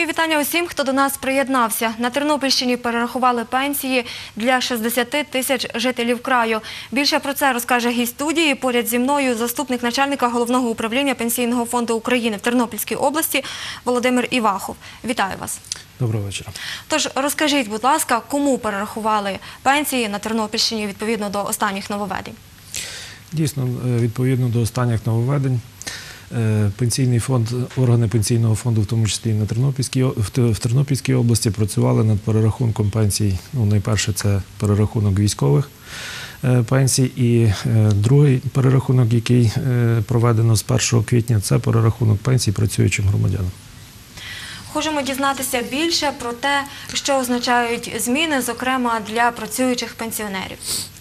Мої вітання усім, хто до нас приєднався. На Тернопільщині перерахували пенсії для 60 тисяч жителів краю. Більше про це розкаже гість студії. Поряд зі мною заступник начальника Головного управління Пенсійного фонду України в Тернопільській області Володимир Івахов. Вітаю вас. Доброго вечора. Тож розкажіть, будь ласка, кому перерахували пенсії на Тернопільщині відповідно до останніх нововведень? Дійсно, відповідно до останніх нововведень, Пенсійний фонд, органи Пенсійного фонду, в тому числі і в Тернопільській області, працювали над перерахунком пенсій. Найперше, це перерахунок військових пенсій, і другий перерахунок, який проведено з 1 квітня, це перерахунок пенсій працюючим громадянам. Хочемо дізнатися більше про те, що означають зміни, зокрема для працюючих пенсіонерів.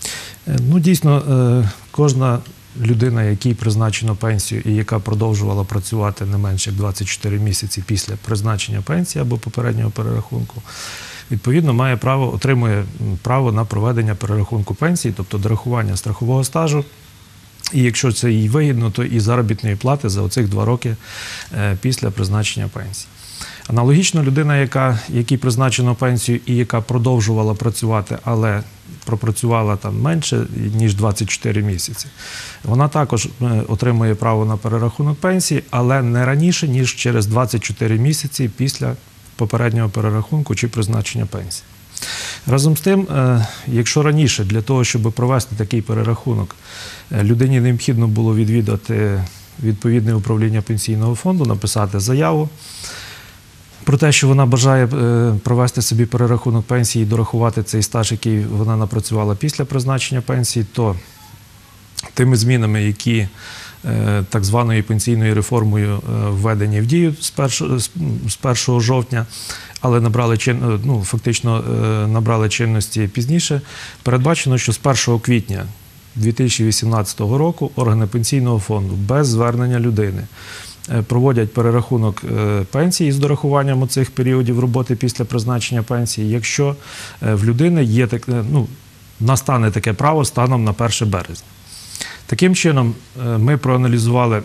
Дійсно, кожна людина, якій призначено пенсію і яка продовжувала працювати не менше як 24 місяці після призначення пенсії або попереднього перерахунку, відповідно отримує право на проведення перерахунку пенсії, тобто дорахування страхового стажу. І якщо це їй вигідно, то і заробітної плати за оцих 2 роки після призначення пенсії. Аналогічно людина, якій призначено пенсію і яка продовжувала працювати, але пропрацювала там менше, ніж 24 місяці, вона також отримує право на перерахунок пенсії, але не раніше, ніж через 24 місяці після попереднього перерахунку чи призначення пенсії. Разом з тим, якщо раніше для того, щоб провести такий перерахунок, людині необхідно було відвідати відповідне управління Пенсійного фонду, написати заяву про те, що вона бажає провести собі перерахунок пенсії і дорахувати цей стаж, який вона напрацювала після призначення пенсії, то тими змінами, які так званою пенсійною реформою введені в дію з 1 жовтня, але фактично набрали чинності пізніше, передбачено, що з 1 квітня 2018 року органи Пенсійного фонду без звернення людини проводять перерахунок пенсії з дорахуванням оцих періодів роботи після призначення пенсії, якщо в людини настане таке право станом на 1 березня. Таким чином, ми проаналізували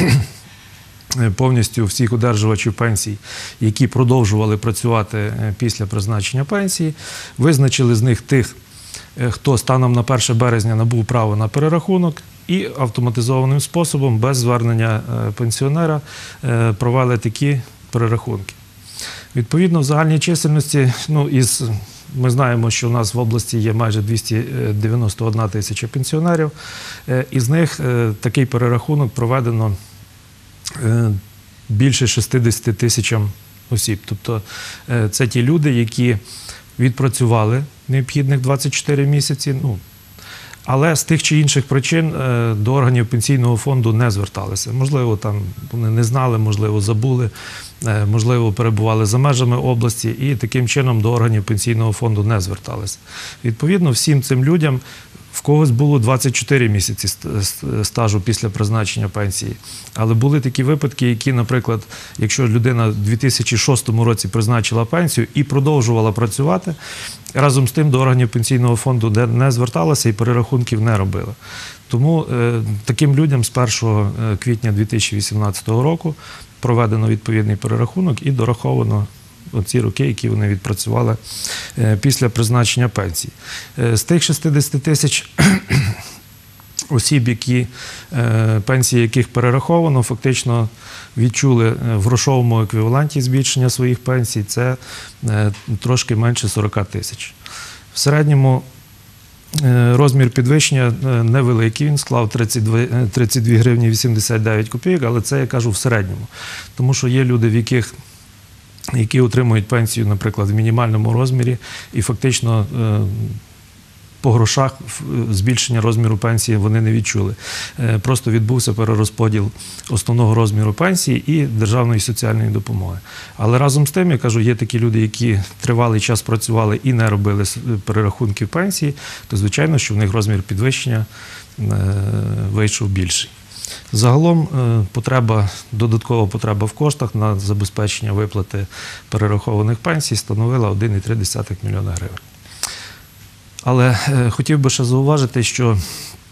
повністю всіх одержувачів пенсій, які продовжували працювати після призначення пенсії, визначили з них тих, хто станом на 1 березня набув право на перерахунок, і автоматизованим способом, без звернення пенсіонера, провели такі перерахунки. Відповідно, в загальній чисельності, ми знаємо, що у нас в області є майже 291 тисяча пенсіонерів, із них такий перерахунок проведено більше 60 тисячам осіб. Тобто це ті люди, які відпрацювали необхідних 24 місяці, але з тих чи інших причин до органів Пенсійного фонду не зверталися. Можливо, там вони не знали, можливо, забули, можливо, перебували за межами області і таким чином до органів Пенсійного фонду не зверталися. Відповідно, всім цим людям, в когось було 24 місяці стажу після призначення пенсії. Але були такі випадки, які, наприклад, якщо людина в 2006 році призначила пенсію і продовжувала працювати, разом з тим до органів Пенсійного фонду не зверталася і перерахунків не робила. Тому таким людям з 1 квітня 2018 року проведено відповідний перерахунок і дораховано оці роки, які вони відпрацювали після призначення пенсії. З тих 60 тисяч осіб, пенсії яких перераховано, фактично відчули в грошовому еквіваленті збільшення своїх пенсій, це трошки менше 40 тисяч. В середньому розмір підвищення невеликий, він склав 32 гривні 89 копійок, але це, я кажу, в середньому. Тому що є люди, які отримують пенсію, наприклад, в мінімальному розмірі, і фактично по грошах збільшення розміру пенсії вони не відчули. Просто відбувся перерозподіл основного розміру пенсії і державної соціальної допомоги. Але разом з тим, я кажу, є такі люди, які тривалий час працювали і не робили перерахунків пенсії, то звичайно, що в них розмір підвищення вийшов більший. Загалом додаткова потреба в коштах на забезпечення виплати перерахованих пенсій становила 1,3 мільйона гривень. Але хотів би ще зауважити, що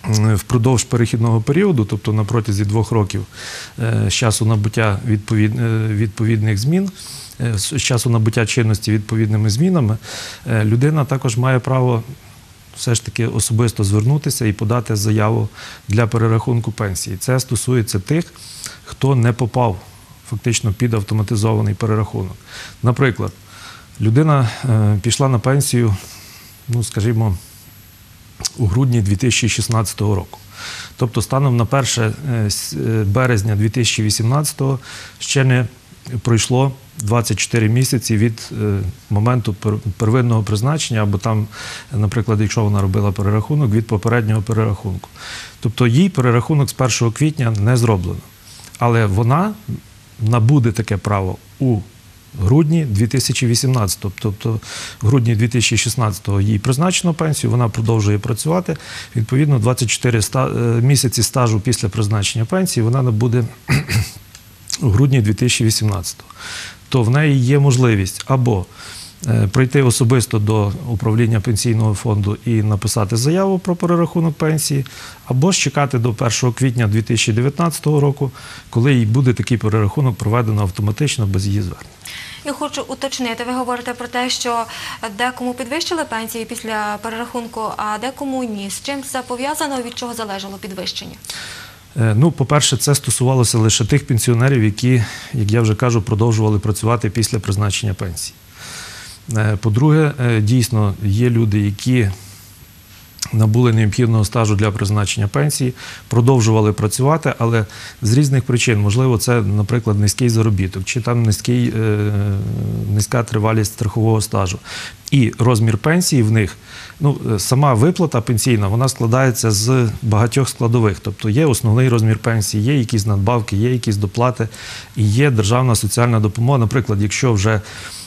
впродовж перехідного періоду, тобто на протязі 2 років з часу набуття відповідних змін, з часу набуття чинності відповідними змінами, людина також має право все ж таки особисто звернутися і подати заяву для перерахунку пенсії. Це стосується тих, хто не попав фактично під автоматизований перерахунок. Наприклад, людина пішла на пенсію, скажімо, у грудні 2016 року. Тобто станом на 1 березня 2018 ще не пройшло 24 місяці від моменту первинного призначення, або там, наприклад, якщо вона робила перерахунок, від попереднього перерахунку. Тобто їй перерахунок з 1 квітня не зроблено. Але вона набуде таке право у грудні 2018, тобто в грудні 2016 їй призначено пенсію, вона продовжує працювати, відповідно 24 місяці стажу після призначення пенсії вона набуде у грудні 2018. То в неї є можливість або прийти особисто до управління пенсійного фонду і написати заяву про перерахунок пенсії, або ж чекати до 1 квітня 2019 року, коли їй буде такий перерахунок проведено автоматично без її звернення. Я хочу уточнити, ви говорите про те, що декому підвищили пенсії після перерахунку, а декому ні. З чим це пов'язано, від чого залежало підвищення? По-перше, це стосувалося лише тих пенсіонерів, які, як я вже кажу, продовжували працювати після призначення пенсії. По-друге, дійсно, є люди, які набули необхідного стажу для призначення пенсії, продовжували працювати, але з різних причин. Можливо, це, наприклад, низький заробіток, чи там низька тривалість страхового стажу. І розмір пенсії в них, сама виплата пенсійна, вона складається з багатьох складових. Тобто є основний розмір пенсії, є якісь надбавки, є якісь доплати, і є державна соціальна допомога. Наприклад, якщо вже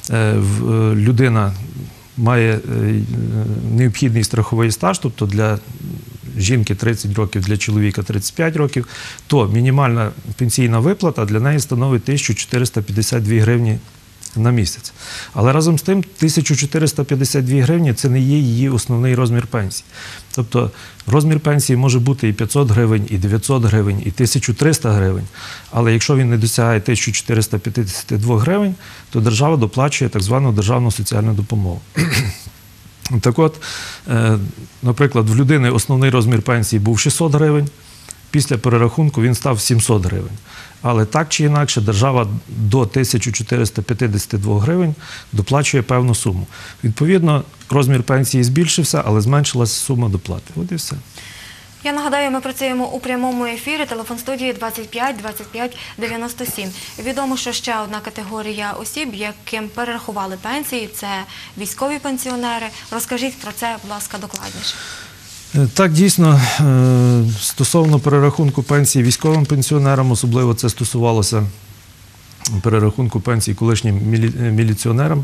людина має необхідний страховий стаж, тобто для жінки 30 років, для чоловіка 35 років, то мінімальна пенсійна виплата для неї становить 1452 гривні на місяць. Але разом з тим 1452 гривні – це не є її основний розмір пенсії. Тобто розмір пенсії може бути і 500 гривень, і 900 гривень, і 1300 гривень. Але якщо він не досягає 1452 гривень, то держава доплачує так звану державну соціальну допомогу. Так от, наприклад, в людини основний розмір пенсії був 600 гривень, після перерахунку він став 700 гривень. Але так чи інакше держава до 1452 гривень доплачує певну суму. Відповідно, розмір пенсії збільшився, але зменшилася сума доплати. От і все. Я нагадаю, ми працюємо у прямому ефірі, телефон студії 25 25 97. Відомо, що ще одна категорія осіб, яким перерахували пенсії, це військові пенсіонери. Розкажіть про це, будь ласка, докладніше. Так, дійсно, стосовно перерахунку пенсії військовим пенсіонерам, особливо це стосувалося перерахунку пенсій колишнім міліціонерам.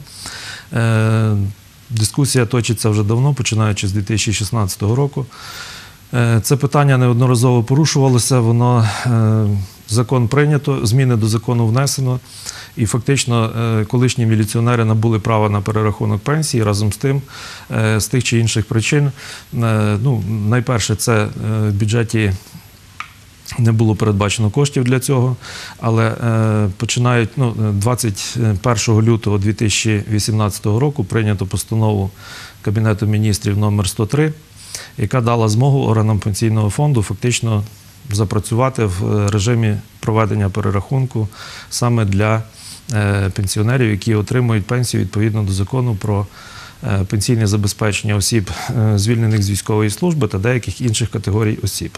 Дискусія точиться вже давно, починаючи з 2016 року. Це питання неодноразово порушувалося, закон прийнято, зміни до закону внесено, і фактично колишні міліціонери набули право на перерахунок пенсії. Разом з тим, з тих чи інших причин, найперше, це в бюджеті не було передбачено коштів для цього, але починають 21 лютого 2018 року прийнято постанову Кабінету міністрів номер 103, яка дала змогу органам пенсійного фонду фактично запрацювати в режимі проведення перерахунку саме для пенсіонерів, які отримують пенсію відповідно до закону про пенсійне забезпечення осіб, звільнених з військової служби та деяких інших категорій осіб.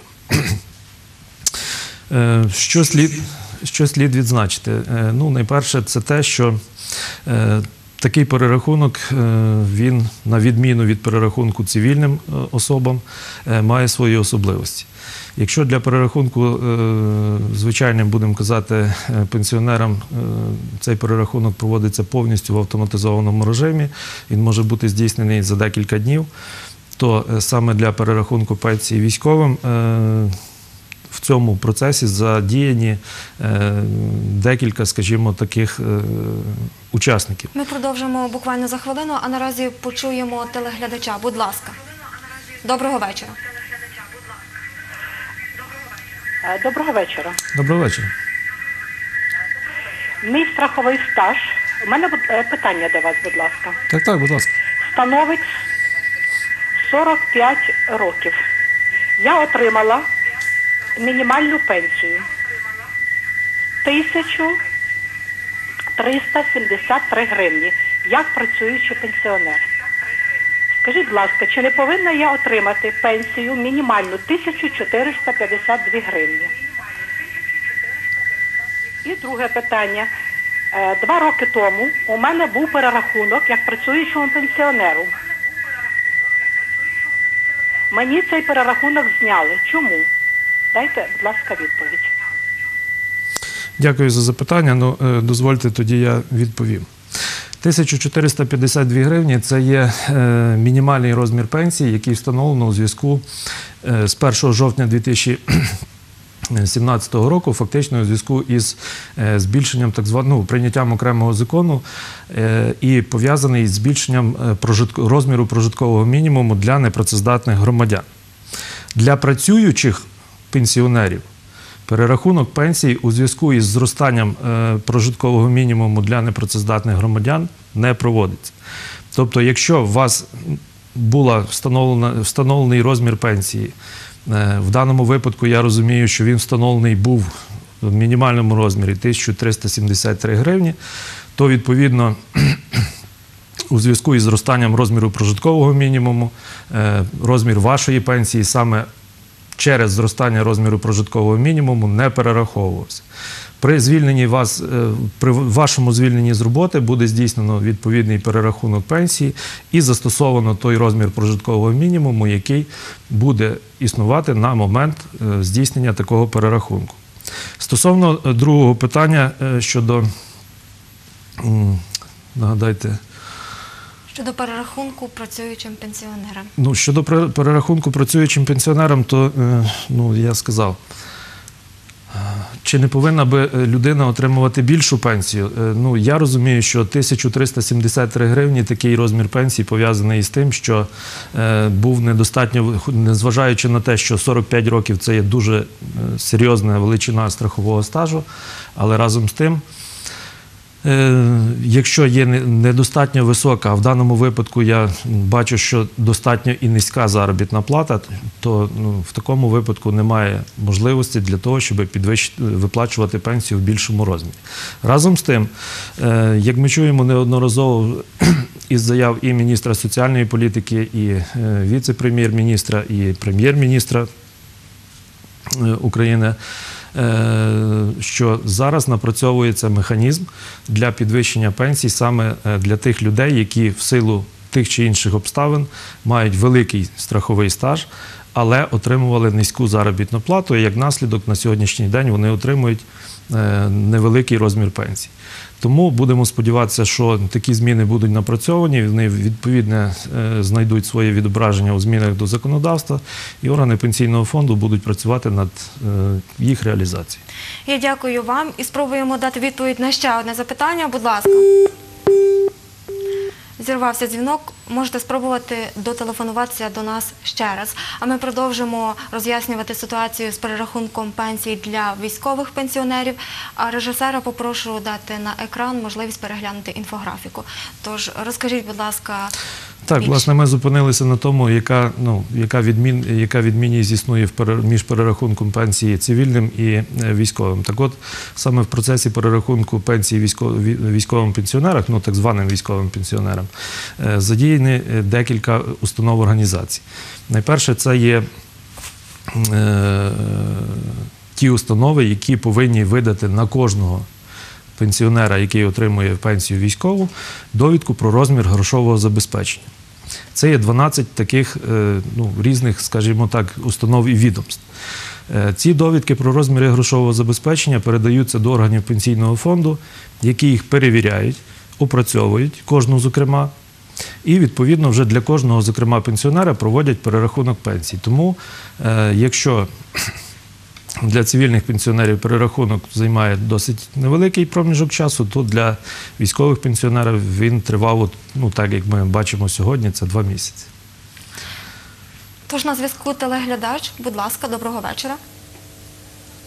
Що слід відзначити? Найперше, це те, що такий перерахунок, він, на відміну від перерахунку цивільним особам, має свої особливості. Якщо для перерахунку звичайним, будемо казати, пенсіонерам цей перерахунок проводиться повністю в автоматизованому режимі, він може бути здійснений за декілька днів, то саме для перерахунку пенсії військовим в цьому процесі задіяні декілька, скажімо, таких учасників. Ми продовжимо буквально за хвилину, а наразі почуємо телеглядача. Будь ласка. Доброго вечора. Доброго вечора. Доброго вечора. Мій страховий стаж, у мене питання до вас, будь ласка, Так, будь ласка. становить 45 років. Я отримала мінімальну пенсію 1373 гривні, як працюючий пенсіонер. Скажіть, будь ласка, чи не повинна я отримати пенсію мінімальну 1452 гривні? І друге питання. 2 роки тому у мене був перерахунок як працюючому пенсіонеру. Мені цей перерахунок зняли. Чому? Дайте, будь ласка, відповідь. Дякую за запитання. Дозвольте, тоді я відповім. 1452 гривні – це є мінімальний розмір пенсії, який встановлено у зв'язку з 1 жовтня 2017 року, фактично у зв'язку із збільшенням прийняттям окремого закону і пов'язаний з збільшенням розміру прожиткового мінімуму для непрацездатних громадян. Для працюючих пенсіонерів перерахунок пенсії у зв'язку із зростанням прожиткового мінімуму для непрацездатних громадян не проводиться. Тобто, якщо у вас був встановлений розмір пенсії, в даному випадку я розумію, що він встановлений був в мінімальному розмірі 1373 гривні, то відповідно у зв'язку із зростанням розміру прожиткового мінімуму розмір вашої пенсії саме через зростання розміру прожиткового мінімуму не перераховувався. При вашому звільненні з роботи буде здійснено відповідний перерахунок пенсії і застосовано той розмір прожиткового мінімуму, який буде існувати на момент здійснення такого перерахунку. Стосовно другого питання щодо, нагадайте, Щодо перерахунку працюючим пенсіонерам. Щодо перерахунку працюючим пенсіонерам, то, я сказав, чи не повинна би людина отримувати більшу пенсію? Я розумію, що 1373 гривні, такий розмір пенсії пов'язаний із тим, що був недостатньо, незважаючи на те, що 45 років – це є дуже серйозна величина страхового стажу, але разом з тим, якщо є недостатньо висока, а в даному випадку я бачу, що достатньо і низька заробітна плата, то в такому випадку немає можливості для того, щоб виплачувати пенсію в більшому розмірі. Разом з тим, як ми чуємо неодноразово із заяв і міністра соціальної політики, і віце-прем'єр-міністра, і прем'єр-міністра України, що зараз напрацьовується механізм для підвищення пенсій саме для тих людей, які в силу тих чи інших обставин мають великий страховий стаж, але отримували низьку заробітну плату, і як наслідок на сьогоднішній день вони отримують невеликий розмір пенсій. Тому будемо сподіватися, що такі зміни будуть напрацьовані, вони відповідно знайдуть своє відображення у змінах до законодавства, і органи Пенсійного фонду будуть працювати над їх реалізацією. Я дякую вам і спробуємо дати відповідь на ще одне запитання. Будь ласка. Зірвався дзвінок, можете спробувати дотелефонуватися до нас ще раз. А ми продовжимо роз'яснювати ситуацію з перерахунком пенсій для військових пенсіонерів. А режисера попрошу дати на екран можливість переглянути інфографіку. Тож розкажіть, будь ласка, Так, власне, ми зупинилися на тому, яка відмінність існує між перерахунком пенсії цивільним і військовим. Так от, саме в процесі перерахунку пенсії військовим пенсіонерам, так званим військовим пенсіонерам, задіяні декілька установ організацій. Найперше, це є ті установи, які повинні видати на кожного пенсіонера, який отримує пенсію військову, довідку про розмір грошового забезпечення. Це є 12 таких різних, скажімо так, установ і відомств. Ці довідки про розміри грошового забезпечення передаються до органів Пенсійного фонду, які їх перевіряють, опрацьовують, кожну зокрема, і відповідно вже для кожного, зокрема, пенсіонера проводять перерахунок пенсій. Тому, якщо для цивільних пенсіонерів перерахунок займає досить невеликий проміжок часу, то для військових пенсіонерів він тривав, так як ми бачимо сьогодні, це 2 місяці. Тож на зв'язку телеглядач, будь ласка, доброго вечора.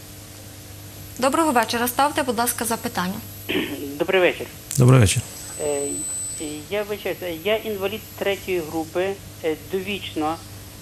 Доброго вечора. Ставте, будь ласка, запитання. Добрий вечір. Добрий вечір. Я вибачаюся, я інвалід третьої групи, довічно.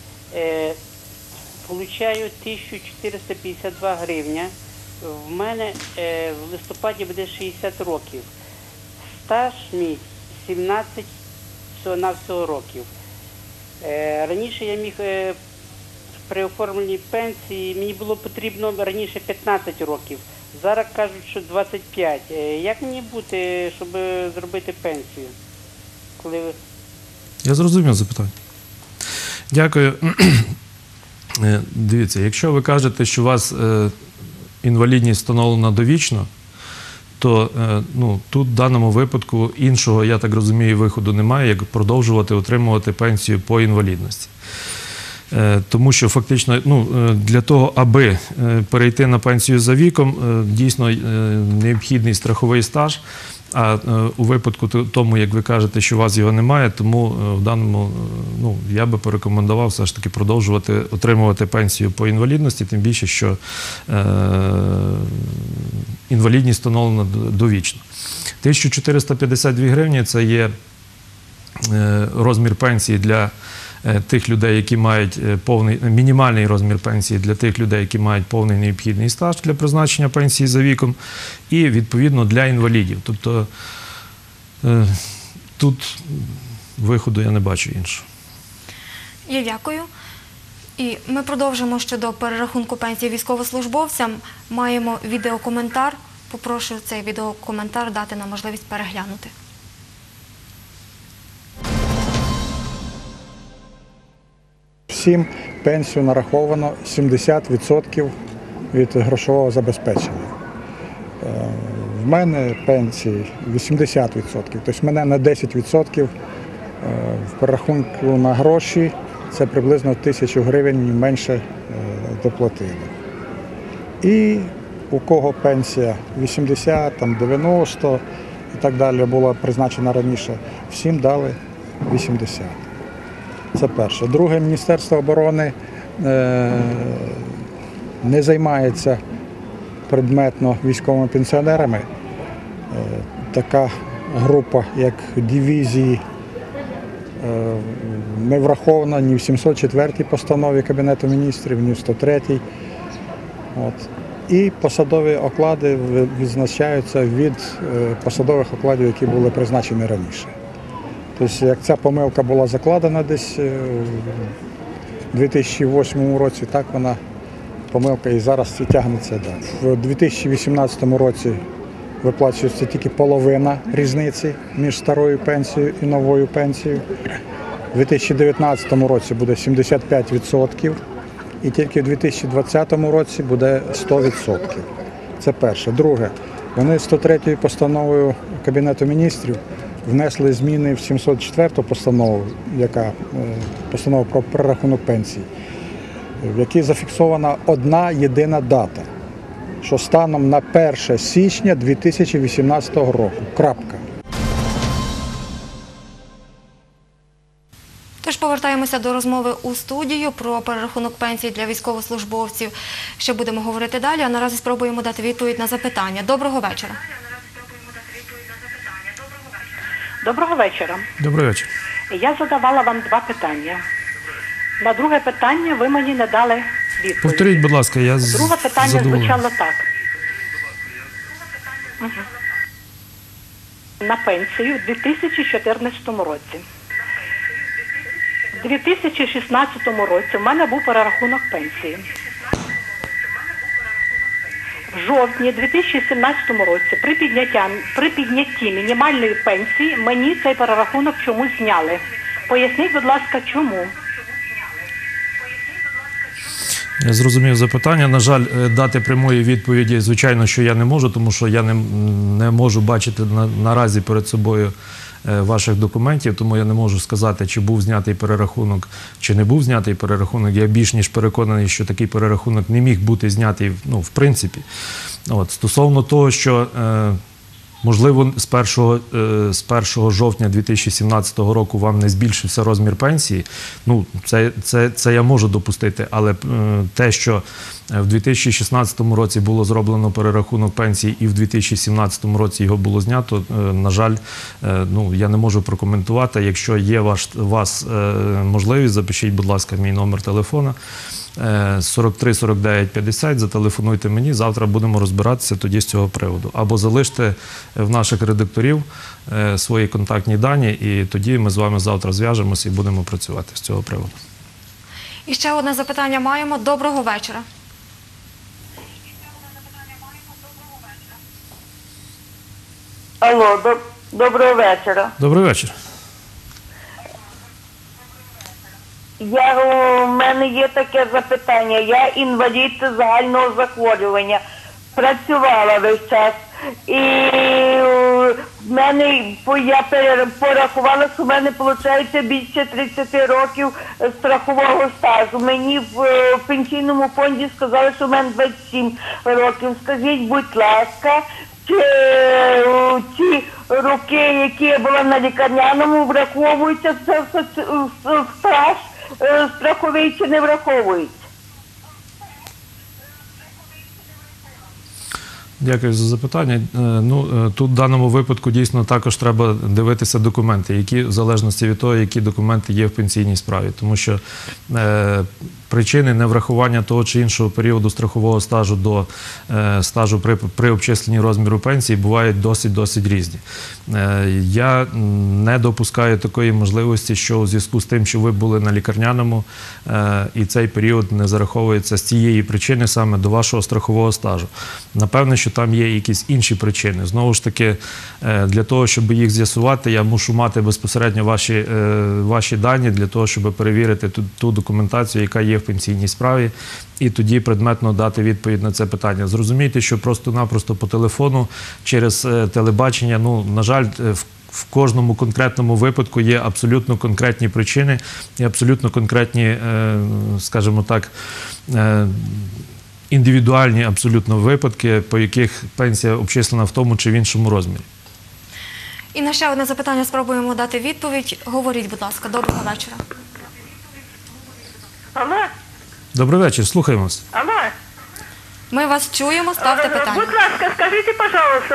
Получаю 1452 гривня. В мене в листопаді буде 60 років. Стаж мій 17 всього-навсього років. Раніше я міг при оформленні пенсії, мені було потрібно раніше 15 років. Зараз кажуть, що 25. Як мені бути, щоб зробити пенсію? Коли ви... Я зрозумів запитання. Дякую. Дивіться, якщо ви кажете, що у вас інвалідність встановлена довічно, то тут в даному випадку іншого, я так розумію, виходу немає, як продовжувати отримувати пенсію по інвалідності. Тому що фактично для того, аби перейти на пенсію за віком, дійсно необхідний страховий стаж, а у випадку тому, як ви кажете, що у вас його немає, тому в даному, я би порекомендував все ж таки продовжувати отримувати пенсію по інвалідності, тим більше, що інвалідність встановлена довічно. 1452 гривні – це є розмір пенсії для тих людей, які мають мінімальний розмір пенсії для тих людей, які мають повний необхідний стаж для призначення пенсії за віком, і, відповідно, для інвалідів. Тобто тут виходу я не бачу іншого. Я дякую. І ми продовжимо щодо перерахунку пенсії військовослужбовцям. Маємо відеокоментар. Попрошу цей відеокоментар дати нам можливість переглянути. Всім пенсію нараховано 70% від грошового забезпечення. В мене пенсії 80%, тобто в мене на 10% в перерахунку на гроші це приблизно 1000 гривень менше доплатили. І у кого пенсія 80, 90 і так далі була призначена раніше, всім дали 80. Це перше. Друге, Міністерство оборони не займається предметно військовими пенсіонерами. Така група, як дивізії, не врахована ні в 704-й постанові Кабінету міністрів, ні в 103-й. І посадові оклади відзначаються від посадових окладів, які були призначені раніше. Тобто, як ця помилка була закладена десь у 2008 році, так вона помилка і зараз тягнеться далі. В 2018 році виплачується тільки половина різниці між старою пенсією і новою пенсією. У 2019 році буде 75%, і тільки в 2020 році буде 100%. Це перше. Друге, вони 103-ю постановою Кабінету міністрів внесли зміни в 704 постанову, яка постанова про перерахунок пенсій, в якій зафіксована одна єдина дата, що станом на 1 січня 2018 року. Крапка. Тож повертаємося до розмови у студію про перерахунок пенсій для військовослужбовців. Ще будемо говорити далі, а наразі спробуємо дати відповідь на запитання. Доброго вечора. Доброго вечора. Добрий вечір. Я задавала вам 2 питання. На друге питання ви мені не дали відповідь. Повторіть, будь ласка, я Друге питання задоволений. звучало так. На пенсію в 2014 році. У 2016 році в мене був перерахунок пенсії. В жовтні 2017 році при піднятті мінімальної пенсії мені цей перерахунок чомусь зняли. Поясніть, будь ласка, чому? Я зрозумів запитання. На жаль, дати прямої відповіді, звичайно, що я не можу, тому що я не можу бачити наразі перед собою ваших документів, тому я не можу сказати, чи був знятий перерахунок, чи не був знятий перерахунок. Я більш ніж переконаний, що такий перерахунок не міг бути знятий, в принципі. Стосовно того, що Можливо, з 1 жовтня 2017 року вам не збільшився розмір пенсії. Ну, це я можу допустити, але те, що в 2016 році було зроблено перерахунок пенсії і в 2017 році його було знято, на жаль, ну, я не можу прокоментувати. Якщо є у вас можливість, запишіть, будь ласка, мій номер телефона. 43 49 50, зателефонуйте мені, завтра будемо розбиратися тоді з цього приводу. Або залиште в наших редакторів свої контактні дані, і тоді ми з вами завтра зв'яжемося і будемо працювати з цього приводу. І ще одне запитання маємо. Доброго вечора. Алло, доброго вечора. Добрий вечір. У мене є таке запитання. Я інвалід загального захворювання. Працювала весь час. І я порахувала, що в мене виходить більше 30 років страхового стажу. Мені в пенсійному фонді сказали, що в мене 27 років. Скажіть, будь ласка, чи ці роки, які я була на лікарняному, враховуються в стаж страховий чи не враховується? Дякую за запитання. Ну, тут в даному випадку дійсно також треба дивитися документи, які в залежності від того, які документи є в пенсійній справі. Тому що причини неврахування того чи іншого періоду страхового стажу до стажу при обчисленні розміру пенсії бувають досить різні. Я не допускаю такої можливості, що у зв'язку з тим, що ви були на лікарняному, і цей період не зараховується з цієї причини саме до вашого страхового стажу. Напевне, що там є якісь інші причини. Знову ж таки, для того, щоб їх з'ясувати, я мушу мати безпосередньо ваші дані для того, щоб перевірити ту документацію, яка є в пенсійній справі, і тоді предметно дати відповідь на це питання. Зрозумійте, що просто-напросто по телефону, через телебачення, ну, на жаль, в кожному конкретному випадку є абсолютно конкретні причини і абсолютно конкретні, скажімо так, індивідуальні абсолютно випадки, по яких пенсія обчислена в тому чи в іншому розмірі. І на ще одне запитання спробуємо дати відповідь. Говоріть, будь ласка. Доброго вечора. Алло? Добрий вечір, слухаємо вас. Алло? Ми вас чуємо, ставте питання. Будь ласка, скажите, пожалуйста,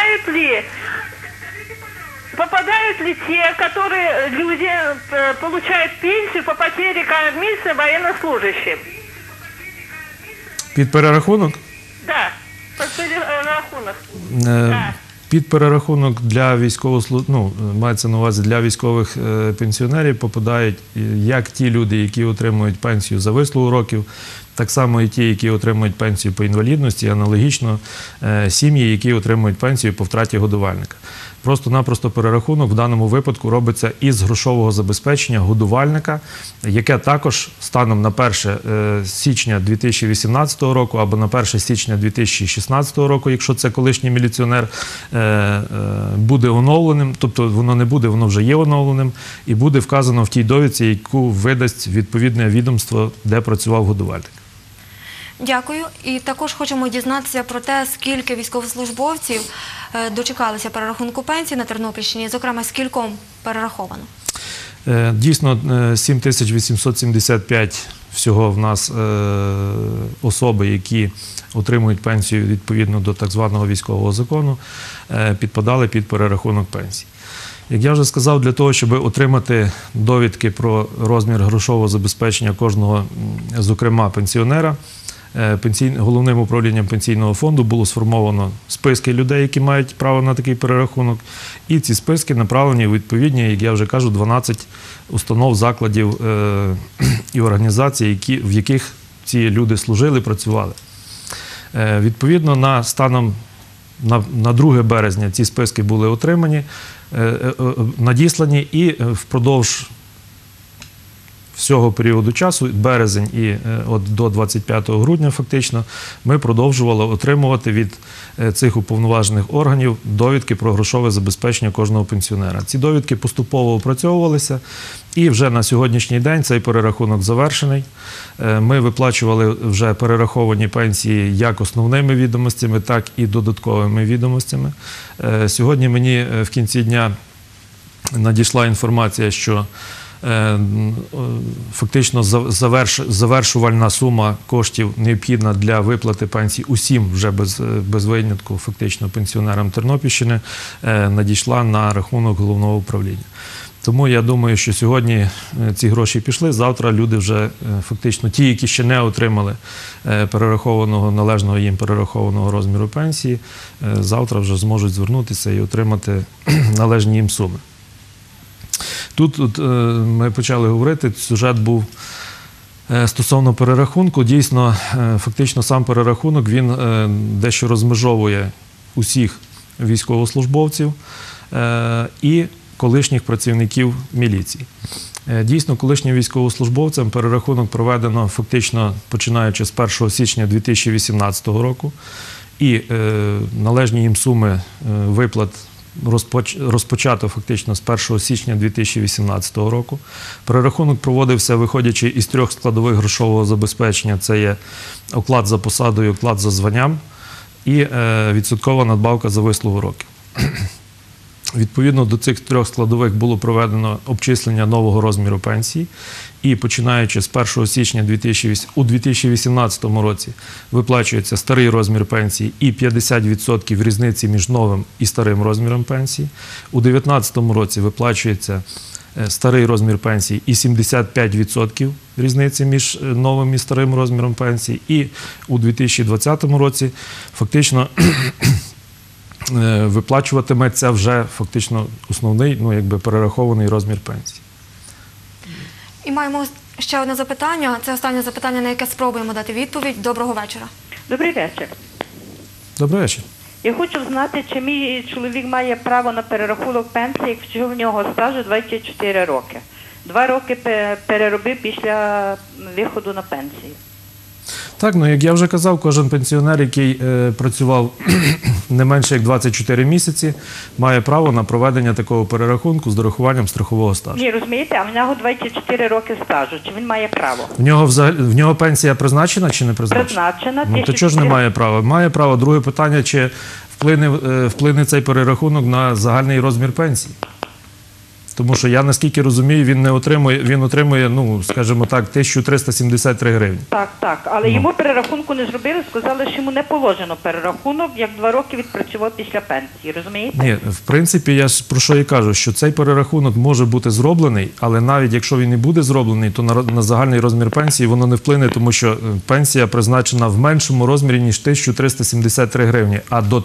попадают ли те, которые люди получают пенсию по потере кормильца военнослужащим? Під перерахунок? Да, по перерахунок. Під перерахунок для мається на увазі для військових пенсіонерів попадають як ті люди, які отримують пенсію за вислугу років, так само і ті, які отримують пенсію по інвалідності, аналогічно сім'ї, які отримують пенсію по втраті годувальника. Просто-напросто перерахунок в даному випадку робиться із грошового забезпечення годувальника, яке також станом на 1 січня 2018 року або на 1 січня 2016 року, якщо це колишній міліціонер, буде оновленим, тобто воно не буде, воно вже є оновленим, і буде вказано в тій довідці, яку видасть відповідне відомство, де працював годувальник. Дякую. І також хочемо дізнатися про те, скільки військовослужбовців дочекалися перерахунку пенсії на Тернопільщині, зокрема, скільком перераховано? Дійсно, 7875 всього в нас особи, які отримують пенсію відповідно до так званого військового закону, підпадали під перерахунок пенсій. Як я вже сказав, для того, щоб отримати довідки про розмір грошового забезпечення кожного, зокрема, пенсіонера, Головним управлінням пенсійного фонду було сформовано списки людей, які мають право на такий перерахунок, і ці списки направлені у відповідні, як я вже кажу, 12 установ, закладів і організацій, в яких ці люди служили, працювали. Відповідно, станом на 2 березня ці списки були отримані, надіслані, і впродовж всього періоду часу, березень і от до 25 грудня фактично, ми продовжували отримувати від цих уповноважених органів довідки про грошове забезпечення кожного пенсіонера. Ці довідки поступово опрацьовувалися, і вже на сьогоднішній день цей перерахунок завершений. Ми виплачували вже перераховані пенсії як основними відомостями, так і додатковими відомостями. Сьогодні мені в кінці дня надійшла інформація, що фактично завершувальна сума коштів необхідна для виплати пенсій усім вже без винятку фактично пенсіонерам Тернопільщини надійшла на рахунок головного управління. Тому я думаю, що сьогодні ці гроші пішли, завтра люди вже фактично ті, які ще не отримали належного їм перерахованого розміру пенсії, завтра вже зможуть звернутися і отримати належні їм суми. Тут ми почали говорити, сюжет був стосовно перерахунку. Дійсно, фактично сам перерахунок, він дещо розмежовує усіх військовослужбовців і колишніх працівників міліції. Дійсно, колишнім військовослужбовцям перерахунок проведено фактично починаючи з 1 січня 2018 року, і належні їм суми виплат розпочато фактично з 1 січня 2018 року. Перерахунок проводився, виходячи із 3 складових грошового забезпечення. Це є оклад за посадою, оклад за званням і відсоткова надбавка за вислугу років. Відповідно до цих 3 складових було проведено обчислення нового розміру пенсії, і починаючи з 1 січня у 2018 році виплачується старий розмір пенсії і 50% різниці між новим і старим розміром пенсії. У 2019 році виплачується старий розмір пенсії і 75% різниці між новим і старим розміром пенсії. І у 2020 році фактично виплачуватиметься вже фактично основний, перерахований розмір пенсії. І маємо ще одне запитання. Це останнє запитання, на яке спробуємо дати відповідь. Доброго вечора. Добрий вечір. Добрий вечір. Я хочу знати, чи мій чоловік має право на перерахунок пенсії, якщо в нього стажу 24 роки. 2 роки переробив після виходу на пенсію. Так, як я вже казав, кожен пенсіонер, який працював не менше як 24 місяці, має право на проведення такого перерахунку з дорахуванням страхового стажу. Ні, розумієте, а в нього 24 роки стажу. Чи він має право? В нього пенсія призначена чи не призначена? Призначена. Ну, то чого ж не має права? Має право. Друге питання, чи вплине цей перерахунок на загальний розмір пенсії? Тому що я, наскільки розумію, він отримує, скажімо так, 1373 гривні. Так. Але йому перерахунку не зробили, сказали, що йому не положено перерахунок, як 2 роки відпрацював після пенсії, розумієте? Ні, в принципі, я ж про що і кажу, що цей перерахунок може бути зроблений, але навіть якщо він не буде зроблений, то на загальний розмір пенсії воно не вплине, тому що пенсія призначена в меншому розмірі, ніж 1373 гривні, а до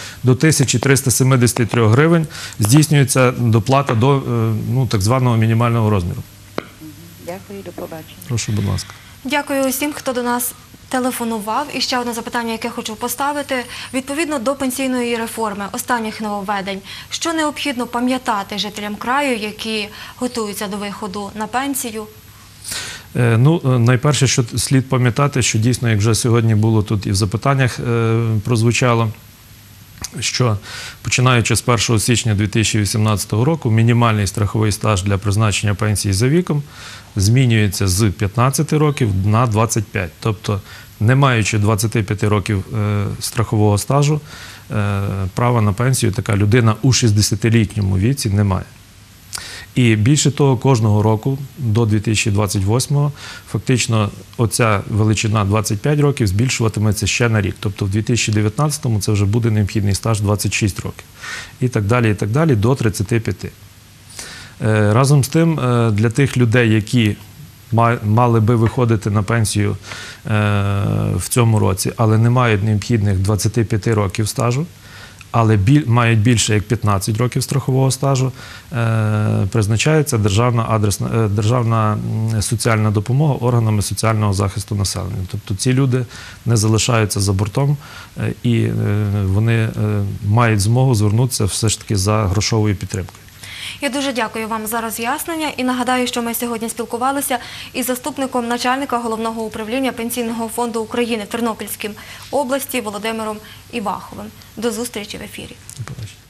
1373 гривень здійснюється доплата до так званого мінімального розміру. Дякую, до побачення. Прошу, будь ласка. Дякую усім, хто до нас телефонував. І ще одне запитання, яке хочу поставити. Відповідно до пенсійної реформи, останніх нововведень, що необхідно пам'ятати жителям краю, які готуються до виходу на пенсію? Найперше, що слід пам'ятати, що дійсно, як вже сьогодні було тут і в запитаннях прозвучало, що починаючи з 1 січня 2018 року мінімальний страховий стаж для призначення пенсії за віком змінюється з 15 років на 25. Тобто, не маючи 25 років страхового стажу, права на пенсію така людина у 60-літньому віці не має. І більше того, кожного року до 2028-го фактично оця величина 25 років збільшуватиметься ще на рік. Тобто в 2019-му це вже буде необхідний стаж 26 років. І так далі, до 35. Разом з тим, для тих людей, які мали би виходити на пенсію в цьому році, але не мають необхідних 25 років стажу, але мають більше як 15 років страхового стажу, призначається державна соціальна допомога органами соціального захисту населення. Тобто ці люди не залишаються за бортом і вони мають змогу звернутися все ж таки за грошовою підтримкою. Я дуже дякую вам за роз'яснення і нагадаю, що ми сьогодні спілкувалися із заступником начальника Головного управління Пенсійного фонду України в Тернопільській області Володимиром Іваховим. До зустрічі в ефірі. До побачення.